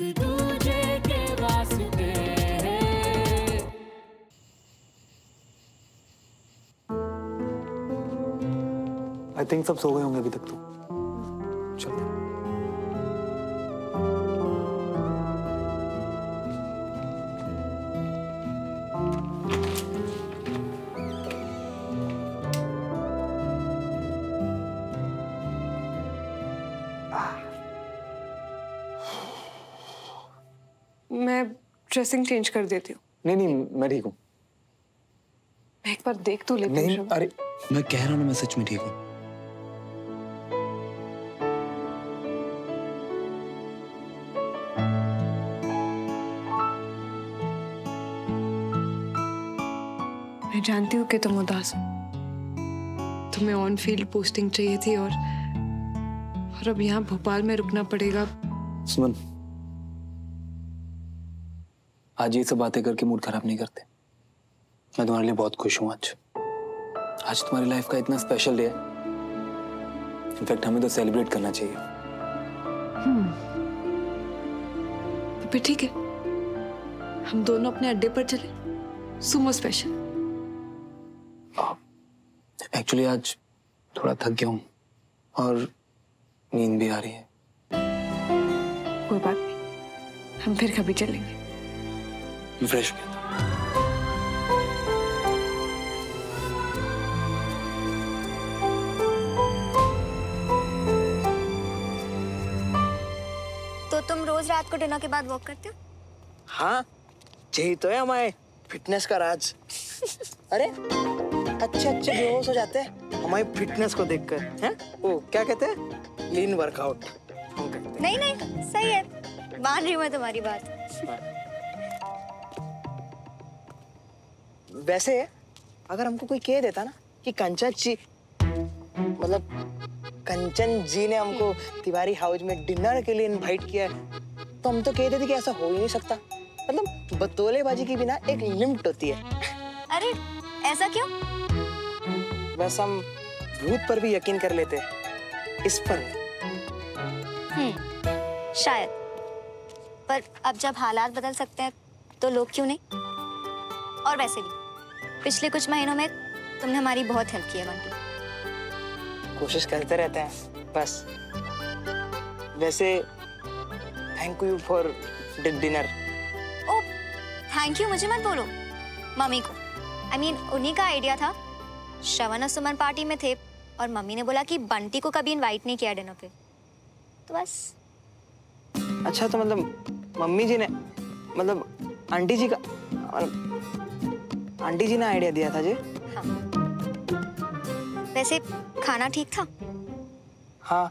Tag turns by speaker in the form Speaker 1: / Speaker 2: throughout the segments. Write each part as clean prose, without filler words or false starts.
Speaker 1: दूजे के वास्ते।
Speaker 2: आई थिंक सब सो गए होंगे अभी तक तो। चलते।
Speaker 3: मैं ड्रेसिंग चेंज कर देती हूँ।
Speaker 2: नहीं, मैं ठीक हूँ।
Speaker 3: मैं एक बार देख तो लेती हूँ।
Speaker 2: नहीं, अरे मैं कह रहा हूँ ना, मैं सच में ठीक हूँ।
Speaker 3: मैं जानती हूँ कि तुम उदास हो। तुम्हें ऑन फील्ड पोस्टिंग चाहिए थी और अब यहाँ भोपाल में रुकना पड़ेगा।
Speaker 2: सुमन, आज ये सब बातें करके मूड खराब नहीं करते। मैं तुम्हारे लिए बहुत खुश हूँ आज तुम्हारी लाइफ का इतना स्पेशल डे है। इनफैक्ट हमें तो सेलिब्रेट करना चाहिए।
Speaker 3: तो फिर ठीक है, हम दोनों अपने अड्डे पर चले। Sumo special.
Speaker 2: एक्चुअली आज थोड़ा थक गया हूँ और नींद भी आ रही है।
Speaker 3: कोई बात नहीं, हम फिर कभी चलेंगे।
Speaker 2: फ्रेश हो गया था।
Speaker 4: तो तुम रोज रात को डिनर के बाद वॉक करते हो?
Speaker 5: हाँ, यही तो है हमारे फिटनेस का राज। अरे अच्छे बेहोश हो जाते हैं हमारी फिटनेस को देखकर, हैं? वो क्या कहते हैं, लीन वर्कआउट हम कहते हैं।
Speaker 4: नहीं, सही है, मान रही हूँ मैं तुम्हारी बात।
Speaker 5: वैसे अगर हमको कोई कह देता ना कि कंचन जी ने हमको तिवारी हाउस में डिनर के लिए इनवाइट किया है, तो हम तो कह देते कि ऐसा हो ही नहीं सकता। मतलब बतौलेबाजी की बिना एक लिमिट होती है।
Speaker 4: अरे ऐसा क्यों?
Speaker 5: बस हम भूत पर भी यकीन कर लेते, इस पर
Speaker 4: शायद। पर अब जब हालात बदल सकते हैं तो लोग क्यों नहीं? और वैसे भी पिछले कुछ महीनों में तुमने हमारी बहुत हेल्प की है बंटी।
Speaker 5: कोशिश करते रहते हैं बस। वैसे thank you for dinner.
Speaker 4: Oh, thank you मुझे मत बोलो, मम्मी को। I mean, उन्हीं का आइडिया था। श्रवण और सुमन पार्टी में थे और मम्मी ने बोला कि बंटी को कभी इनवाइट नहीं किया डिनर पे, तो बस।
Speaker 5: अच्छा, तो मतलब मम्मी जी ने, मतलब आंटी जी ने आइडिया दिया था जी?
Speaker 4: हाँ। वैसे खाना ठीक था?
Speaker 5: हाँ।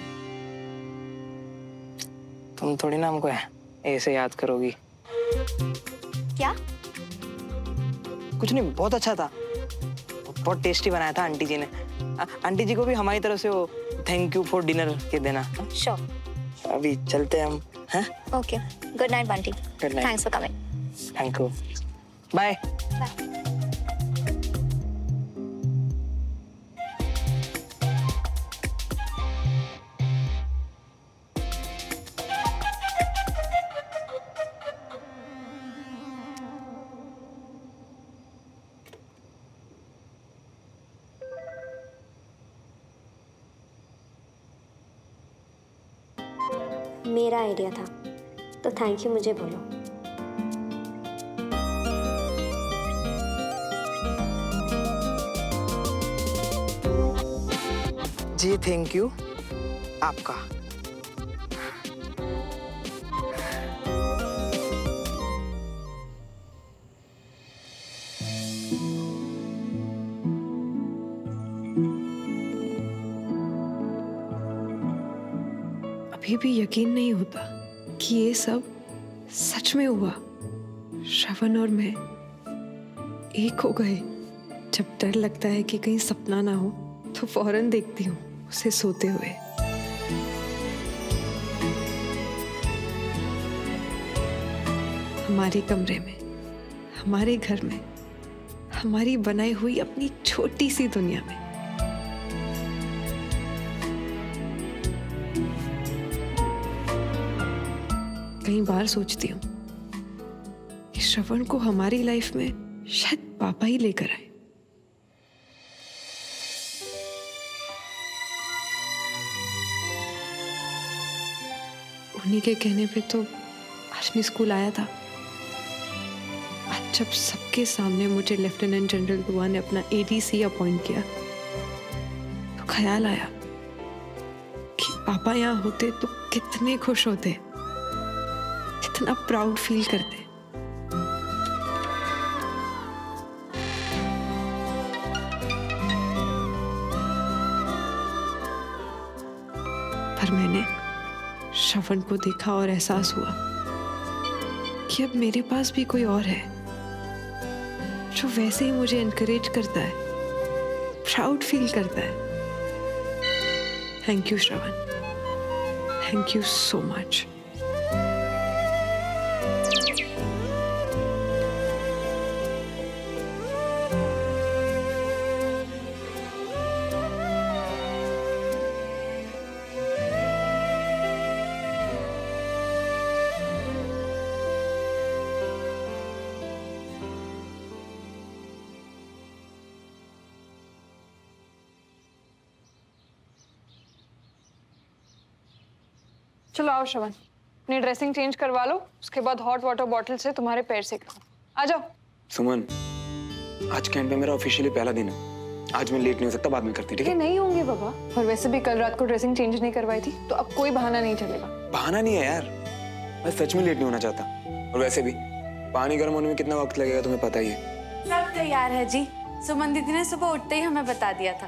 Speaker 5: तुम थोड़ी ना हमको ऐसे याद करोगी।
Speaker 4: क्या?
Speaker 5: कुछ नहीं, बहुत अच्छा था, बहुत टेस्टी बनाया था आंटी जी ने। आंटी जी को भी हमारी तरफ से वो थैंक यू फॉर डिनर के देना।
Speaker 4: श्योर।
Speaker 5: अभी चलते हैं हम, हैं?
Speaker 4: Okay, good night Bunty.
Speaker 5: Good night.
Speaker 4: Thanks for coming.
Speaker 5: Thank you, bye.
Speaker 4: मेरा आइडिया था तो थैंक यू मुझे बोलो।
Speaker 5: जी थैंक यू आपका।
Speaker 3: अभी भी यकीन नहीं होता कि ये सब सच में हुआ। श्रवण और मैं एक हो गए। जब डर लगता है कि कहीं सपना ना हो तो फौरन देखती हूँ उसे सोते हुए। हमारे कमरे में, हमारे घर में, हमारी बनाई हुई अपनी छोटी सी दुनिया में। कई बार सोचती हूँ कि श्रवण को हमारी लाइफ में शायद पापा ही लेकर आए। उन्हीं के कहने पे तो आज मैं स्कूल आया था। आज जब सबके सामने मुझे लेफ्टिनेंट जनरल दुआ ने अपना एडीसी अपॉइंट किया तो ख्याल आया कि पापा यहाँ होते तो कितने खुश होते, कितना प्राउड फील करते। पर मैंने श्रवण को देखा और एहसास हुआ कि अब मेरे पास भी कोई और है जो वैसे ही मुझे एनकरेज करता है, प्राउड फील करता है। Thank you Shravan, thank you so much.
Speaker 6: चलो आओ श्रवण, अपनी ड्रेसिंग चेंज करवा लो, उसके बाद हॉट वाटर बॉटल से तुम्हारे पैर सेक लो। आ जाओ।
Speaker 2: सुमन, आज कैंप में मेरा ऑफिशियली पहला दिन है। आज मैं लेट नहीं हो सकता, बाद में करती, ठीक है?
Speaker 6: नहीं होंगे बाबा, और वैसे भी कल रात को ड्रेसिंग चेंज नहीं करवाई थी, तो अब कोई बहाना नहीं चलेगा।
Speaker 2: बहाना नहीं है यार, मैं सच में लेट नहीं होना चाहता। और वैसे भी पानी गर्म होने में कितना वक्त लगेगा तुम्हें पता ही है।
Speaker 7: सब तैयार है जी, सुमन दीदी ने सुबह उठते ही हमें बता दिया था।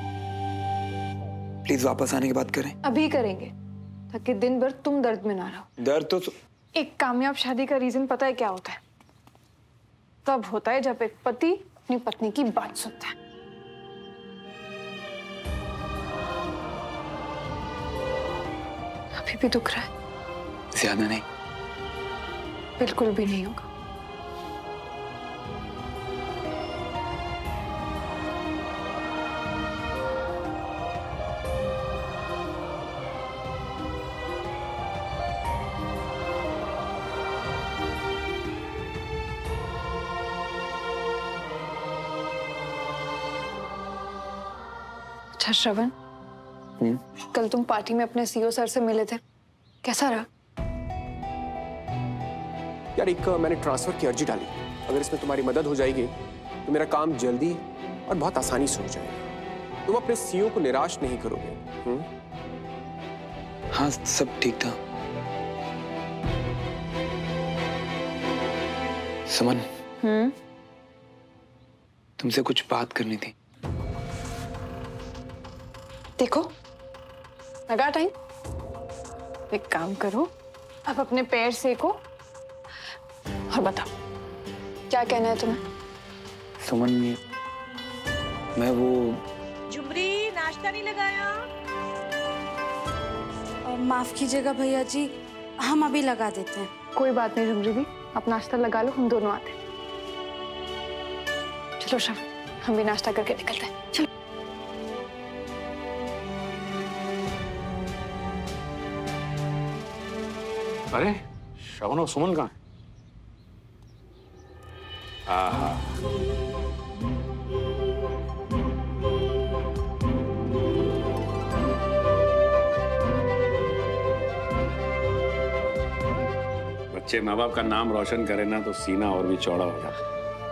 Speaker 2: प्लीज वापस आने की बात करें।
Speaker 6: अभी करेंगे ताकि दिन भर तुम दर्द में ना रहो।
Speaker 2: दर्द तो
Speaker 6: एक कामयाब शादी का रीजन पता है क्या होता है? तब होता है जब एक पति अपनी पत्नी की बात सुनता है। अभी भी दुख रहा है?
Speaker 2: ज्यादा नहीं।
Speaker 6: बिल्कुल भी नहीं होगा। अच्छा श्रवण, कल तुम पार्टी में अपने सीईओ सर से मिले थे, कैसा रहा?
Speaker 8: यार एक मैंने ट्रांसफर की अर्जी डाली, अगर इसमें तुम्हारी मदद हो जाएगी तो मेरा काम जल्दी और बहुत आसानी से हो जाएगा। तुम अपने सीईओ को निराश नहीं करोगे।
Speaker 2: हाँ, सब ठीक था। सुमन, तुमसे कुछ बात करनी थी।
Speaker 6: देखो, लगा टाइम। एक काम करो, अब अपने पैर सेको और बताओ क्या कहना है तुम्हें।
Speaker 2: सुमन, मैं वो
Speaker 7: झुमरी नाश्ता नहीं लगाया। माफ कीजिएगा भैया जी, हम अभी लगा देते हैं।
Speaker 6: कोई बात नहीं झुमरी दी, आप नाश्ता लगा लो, हम दोनों आते हैं। चलो श्रवण, हम भी नाश्ता करके निकलते हैं। चलो।
Speaker 9: अरे श्रवण और सुमन कहाँ है? बच्चे माँ बाप का नाम रोशन करे ना तो सीना और भी चौड़ा हो जाता।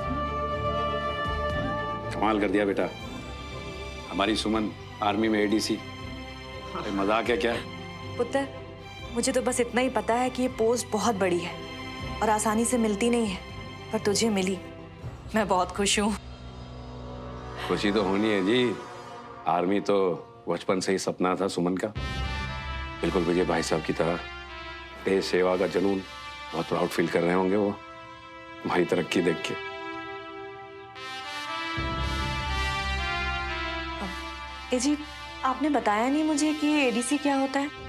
Speaker 9: कमाल कर दिया बेटा, हमारी सुमन आर्मी में एडीसी। अरे मजाक है क्या?
Speaker 7: पुत्र, मुझे तो बस इतना ही पता है कि ये पोस्ट बहुत बड़ी है और आसानी से मिलती नहीं है, पर तुझे मिली, मैं बहुत खुश हूँ।
Speaker 9: खुशी तो होनी है जी, आर्मी तो बचपन से ही सपना था सुमन का। बिल्कुल विजय भाई साहब की तरह देश सेवा का जुनून, बहुत प्राउड फील कर रहे होंगे वो हमारी तरक्की देख के।
Speaker 7: ए जी, आपने बताया नहीं मुझे कि एडीसी क्या होता है?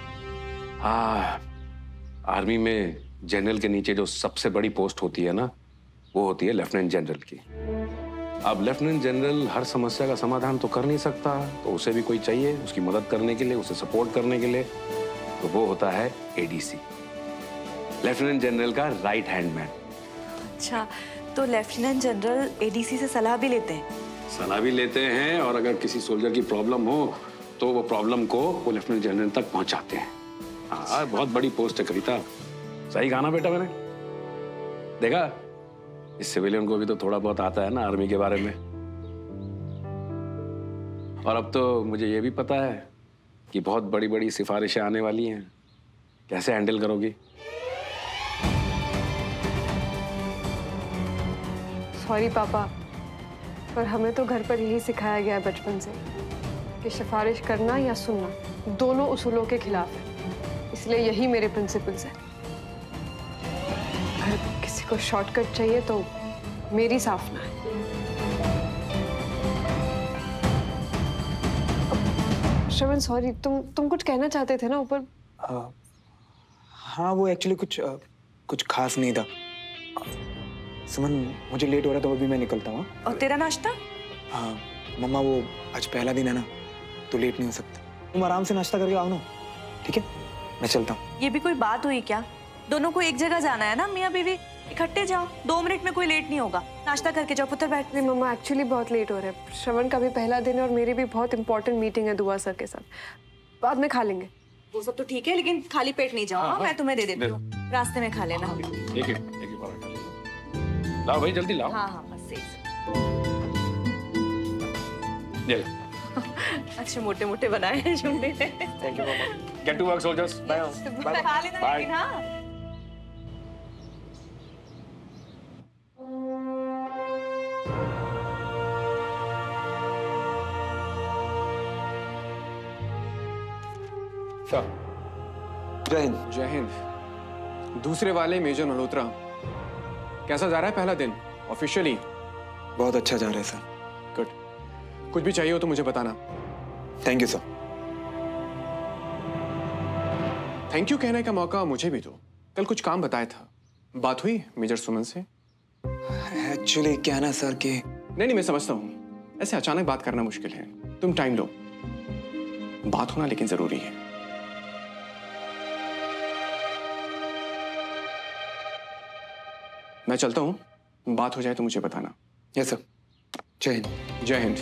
Speaker 9: आर्मी में जनरल के नीचे जो सबसे बड़ी पोस्ट होती है ना, वो होती है लेफ्टिनेंट जनरल की। अब लेफ्टिनेंट जनरल हर समस्या का समाधान तो कर नहीं सकता, तो उसे भी कोई चाहिए उसकी मदद करने के लिए, उसे सपोर्ट करने के लिए, तो वो होता है एडीसी। लेफ्टिनेंट जनरल का राइट हैंड मैन।
Speaker 7: अच्छा, तो लेफ्टिनेंट जनरल एडीसी से सलाह भी लेते हैं?
Speaker 9: सलाह भी लेते हैं, और अगर किसी सोल्जर की प्रॉब्लम हो तो वो प्रॉब्लम को वो लेफ्टिनेंट जनरल तक पहुंचाते हैं। हाँ, बहुत बड़ी पोस्ट है कविता। सही कहा ना बेटा मैंने? देखा, इस सिविलियन को भी तो थोड़ा बहुत आता है ना आर्मी के बारे में। और अब तो मुझे ये भी पता है कि बहुत बड़ी बड़ी सिफारिशें आने वाली हैं। कैसे हैंडल करोगी?
Speaker 6: सॉरी पापा, पर हमें तो घर पर यही सिखाया गया है बचपन से कि सिफारिश करना या सुनना दोनों उसूलों के खिलाफ है। इसलिए यही मेरे प्रिंसिपल्स हैं। अगर किसी को शॉर्टकट चाहिए तो मेरी साफ ना है। श्रवण सॉरी, तुम कुछ कहना चाहते थे ना ऊपर?
Speaker 2: हाँ, वो एक्चुअली कुछ खास नहीं था। सुमन, मुझे लेट हो रहा था, अभी मैं निकलता हूँ।
Speaker 7: और तेरा नाश्ता?
Speaker 2: हाँ मम्मा, वो आज पहला दिन है ना, तो लेट नहीं हो सकता। तुम आराम से नाश्ता करके आओ ना, ठीक है? मैं चलता हूँ।
Speaker 7: ये भी कोई बात हुई क्या? दोनों को एक जगह जाना है ना, मियाँ बीवी इकट्ठे जाओ। 2 मिनट में कोई लेट नहीं होगा। नाश्ता करके जाओ पुत्र, बैठ।
Speaker 6: नहीं मम्मा, एक्चुअली बहुत लेट हो रहा है। श्रवण का भी पहला दिन है और मेरी भी बहुत इंपॉर्टेंट मीटिंग है दुआ सर के साथ। बाद में खा लेंगे।
Speaker 7: वो सब तो ठीक है, लेकिन खाली पेट नहीं जाओ। मैं तुम्हें दे देती हूँ, रास्ते में खा लेना।
Speaker 9: एक ही पराठा ले लो। लाओ भाई, जल्दी लाओ।
Speaker 7: हाँ, बस सही। अच्छे मोटे मोटे बनाए हैं जुम्मे ने।
Speaker 9: थैंक यू मामा। Get to work soldiers. Bye.
Speaker 7: खा लेना लेकिन। हाँ,
Speaker 2: जय हिंद।
Speaker 8: जय हिंद। दूसरे वाले मेजर मल्होत्रा, कैसा जा रहा है पहला दिन ऑफिशियली?
Speaker 2: बहुत अच्छा जा रहा है सर।
Speaker 8: गुड। कुछ भी चाहिए हो तो मुझे बताना।
Speaker 2: Thank you sir.
Speaker 8: Thank you कहने का मौका मुझे भी दो। कल कुछ काम बताया था, बात हुई मेजर सुमन से?
Speaker 2: एक्चुअली क्या है ना सर कि
Speaker 8: नहीं, मैं समझता हूँ, ऐसे अचानक बात करना मुश्किल है। तुम टाइम लो, बात होना लेकिन जरूरी है। मैं चलता हूँ, बात हो जाए तो मुझे बताना।
Speaker 2: Yes sir. जय हिंद।
Speaker 8: जय हिंद।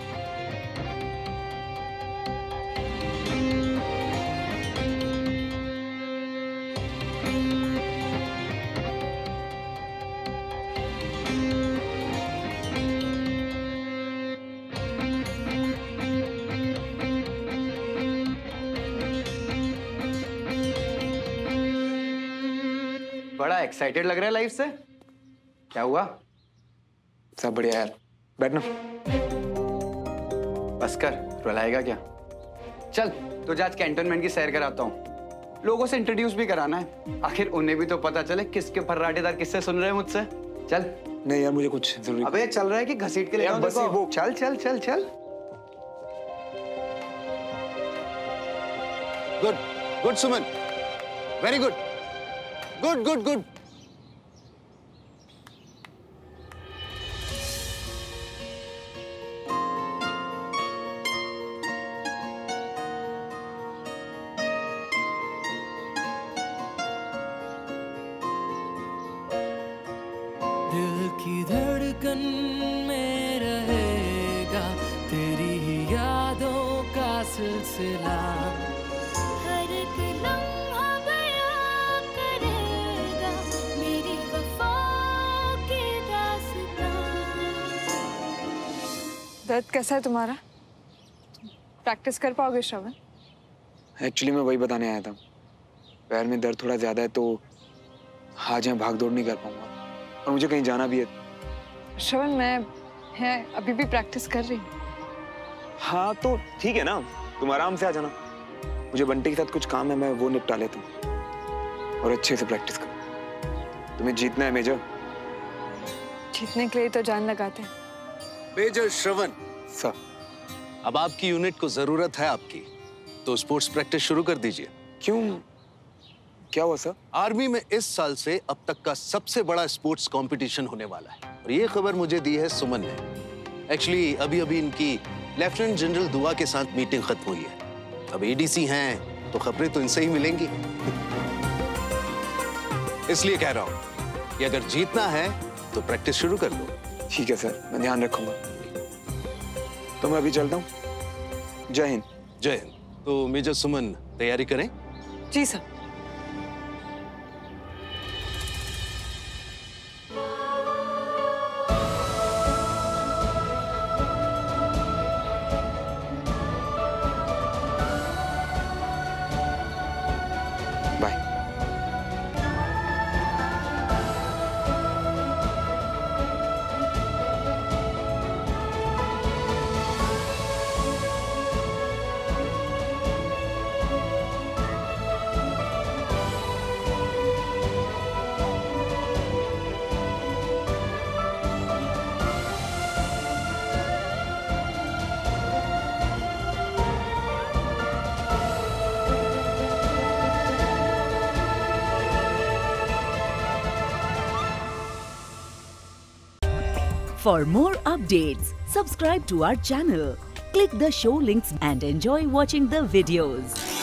Speaker 10: बड़ा एक्साइटेड लग रहा है लाइफ से। क्या हुआ?
Speaker 2: सब बढ़िया यार, बैठना।
Speaker 10: बस कर, रुलाएगा क्या? चल तुझे आज कैंटोनमेंट की सैर कराता हूँ। लोगों से इंट्रोड्यूस भी कराना है, आखिर उन्हें भी तो पता चले किसके फर्राटेदार किससे सुन रहे हैं मुझसे। चल।
Speaker 2: नहीं यार, मुझे कुछ जरूरी।
Speaker 10: अबे चल रहा है कि घसीट के ले जाऊं?
Speaker 2: बस वो।
Speaker 10: चल चल चल चल।
Speaker 11: Good good Suman, very good, good good good.
Speaker 1: दिल की धड़कन में रहेगा तेरी ही यादों का सिलसिला।
Speaker 12: हर एक लम्हा बयां करेगा मेरी वफा की दास्तां।
Speaker 6: दर्द कैसा है तुम्हारा? प्रैक्टिस कर पाओगे श्रवण?
Speaker 2: एक्चुअली मैं वही बताने आया था। पैर में दर्द थोड़ा ज्यादा है तो आज यहाँ भाग दौड़ नहीं कर पाऊंगा, और मुझे कहीं जाना भी है।
Speaker 6: श्रवण, मैं अभी भी प्रैक्टिस कर रही हूँ।
Speaker 2: हाँ तो ठीक है ना, तुम आराम से आ जाना। मुझे बंटी के साथ कुछ काम है, मैं वो निपटा लेता हूँ। और अच्छे से प्रैक्टिस करो। तुम्हें जीतना है मेजर।
Speaker 6: जीतने के लिए तो जान लगाते हैं।
Speaker 11: मेजर श्रवण
Speaker 2: सर,
Speaker 11: अब आपकी यूनिट को जरूरत है आपकी, तो स्पोर्ट्स प्रैक्टिस शुरू कर दीजिए।
Speaker 2: क्यों, क्या हुआ सर?
Speaker 11: आर्मी में इस साल से अब तक का सबसे बड़ा स्पोर्ट्स कंपटीशन होने वाला है, और ये खबर मुझे दी है सुमन ने। एक्चुअली अभी अभी इनकी लेफ्टिनेंट जनरल दुआ के साथ मीटिंग खत्म हुई है। अब एडीसी हैं तो खबरें तो इनसे ही मिलेंगी। इसलिए कह रहा हूं कि अगर जीतना है तो प्रैक्टिस शुरू कर लो।
Speaker 2: ठीक है सर, मैं ध्यान रखूंगा। तो मैं अभी चलता हूँ। जय हिंद।
Speaker 11: जय हिंद। तो मेजर सुमन तैयारी करें।
Speaker 6: जी sir.
Speaker 2: Bye.
Speaker 13: For more updates, subscribe to our channel, click the show links and enjoy watching the videos.